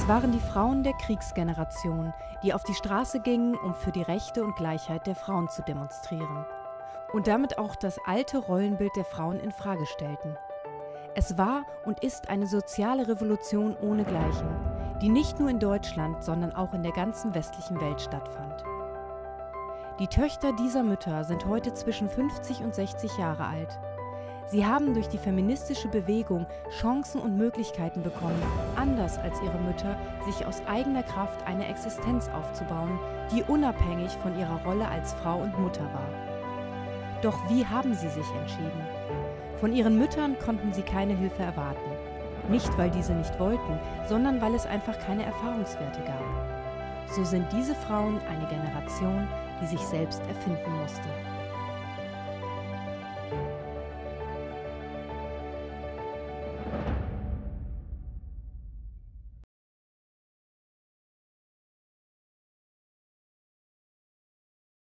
Es waren die Frauen der Kriegsgeneration, die auf die Straße gingen, um für die Rechte und Gleichheit der Frauen zu demonstrieren. Und damit auch das alte Rollenbild der Frauen in Frage stellten. Es war und ist eine soziale Revolution ohnegleichen, die nicht nur in Deutschland, sondern auch in der ganzen westlichen Welt stattfand. Die Töchter dieser Mütter sind heute zwischen 50 und 60 Jahre alt. Sie haben durch die feministische Bewegung Chancen und Möglichkeiten bekommen, anders als ihre Mütter, sich aus eigener Kraft eine Existenz aufzubauen, die unabhängig von ihrer Rolle als Frau und Mutter war. Doch wie haben sie sich entschieden? Von ihren Müttern konnten sie keine Hilfe erwarten. Nicht, weil diese nicht wollten, sondern weil es einfach keine Erfahrungswerte gab. So sind diese Frauen eine Generation, die sich selbst erfinden musste.